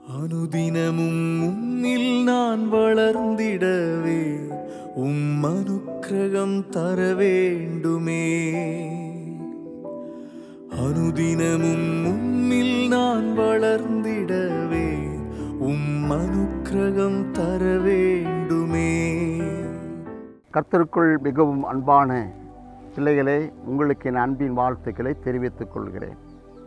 அனுதினமும் உம்மில் நான் வளர்ந்திடவே அனுக்கிரகம் தர வேண்டுமே. அனுதினமும் உம்மில் நான் வளர்ந்திடவே அனுக்கிரகம் தர வேண்டுமே. கர்த்தருக்குள் மிகவும் அன்பான பிள்ளைகளே, உங்களுக்கு என் அன்பின் வாழ்த்துக்களை தெரிவித்துக் கொள்கிறேன்.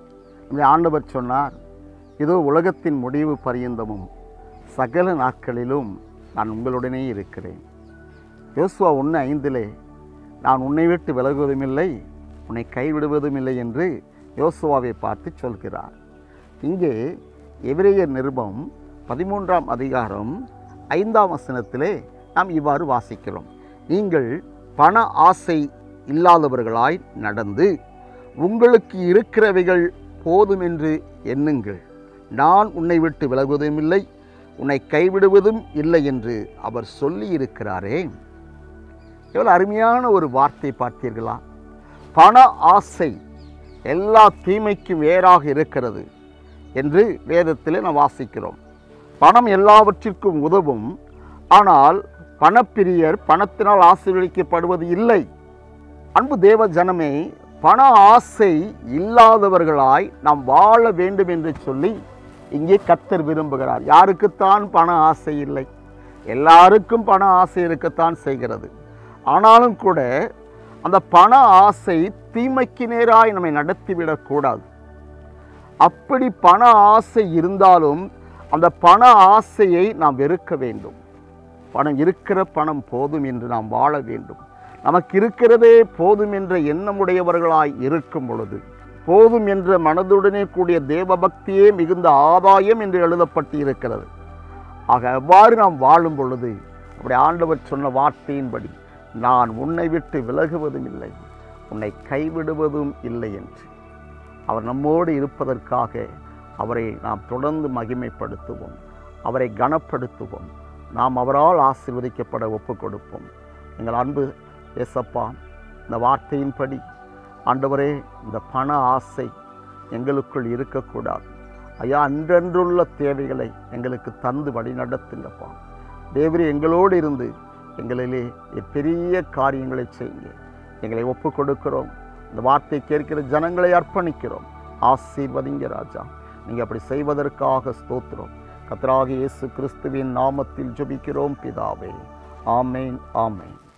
ஆண்டவர் சொன்னார், இதோ உலகத்தின் முடிவு பரியந்தமும் சகல நாட்களிலும் நான் உங்களுடனே இருக்கிறேன். யோசுவா 1:5 நான் உன்னை விட்டு விலகுவதுமில்லை, உன்னை கைவிடுவதும் இல்லை என்று யோசுவாவை பார்த்து சொல்கிறார். இங்கே எபிரேயர் நிருபம் 13ஆம் அதிகாரம் 5ஆம் வசனத்திலே நாம் இவ்வாறு வாசிக்கிறோம். நீங்கள் பண ஆசை இல்லாதவர்களாய் நடந்து உங்களுக்கு இருக்கிறவைகள் போதும் என்று எண்ணுங்கள். நான் உன்னை விட்டு விலகுவதும் இல்லை, உன்னை கைவிடுவதும் இல்லை என்று அவர் சொல்லி இருக்கிறாரே. எவ்வளோ அருமையான ஒரு வார்த்தை பார்த்தீர்களா? பண ஆசை எல்லா தீமைக்கும் வேறாக இருக்கிறது என்று வேதத்தில் நாம் வாசிக்கிறோம். பணம் எல்லாவற்றிற்கும் உதவும், ஆனால் பணப்பிரியர் பணத்தினால் ஆசீர்வதிக்கப்படுவது இல்லை. அன்பு தேவ ஜனமே, பண ஆசை இல்லாதவர்களாய் நாம் வாழ வேண்டும் என்று சொல்லி இங்கே கர்த்தர் விரும்புகிறார். யாருக்குத்தான் பண ஆசை இல்லை? எல்லாருக்கும் பண ஆசை இருக்கத்தான் செய்கிறது. ஆனாலும் கூட அந்த பண ஆசை தீமைக்கு நேராய் நம்மை நடத்திவிடக்கூடாது. அப்படி பண ஆசை இருந்தாலும் அந்த பண ஆசையை நாம் வெறுக்க வேண்டும். பணம் இருக்கிற பணம் போதும் என்று நாம் வாழ வேண்டும். நமக்கு இருக்கிறதே போதும் என்ற எண்ணமுடையவர்களாய் இருக்கும் பொழுது, போதும் என்ற மனதுடனே கூடிய தேவபக்தியே மிகுந்த ஆதாயம் என்று எழுதப்பட்டு இருக்கிறது. ஆக அவ்வாறு நாம் வாழும் பொழுது அப்படி ஆண்டவர் சொன்ன வார்த்தையின்படி, நான் உன்னை விட்டு விலகுவதும் இல்லை, உன்னை கைவிடுவதும் இல்லை என்று அவர் நம்மோடு இருப்பதற்காக அவரை நாம் தொடர்ந்து மகிமைப்படுத்துவோம், அவரை கனப்படுத்துவோம், நாம் அவரால் ஆசீர்வதிக்கப்பட ஒப்புக் கொடுப்போம். எங்கள் அன்பு ஏசப்பா, இந்த வார்த்தையின்படி ஆண்டவரே, இந்த பண ஆசை எங்களுக்குள் இருக்கக்கூடாது. ஐயா, அன்றன்றுள்ள தேவைகளை எங்களுக்கு தந்து வழி நடத்துங்கப்பா. தேவரே, எங்களோடு இருந்து எங்களிலே பெரிய காரியங்களை செய்யுங்க. எங்களை ஒப்புக் கொடுக்கிறோம். இந்த வார்த்தை கேட்கிற ஜனங்களை அர்ப்பணிக்கிறோம். ஆசீர்வதிங்க ராஜா. நீங்கள் அப்படி செய்வதற்காக ஸ்தோத்திரம். கர்த்தராகிய இயேசு கிறிஸ்துவின் நாமத்தில் ஜெபிக்கிறோம் பிதாவே. ஆமென், ஆமென்.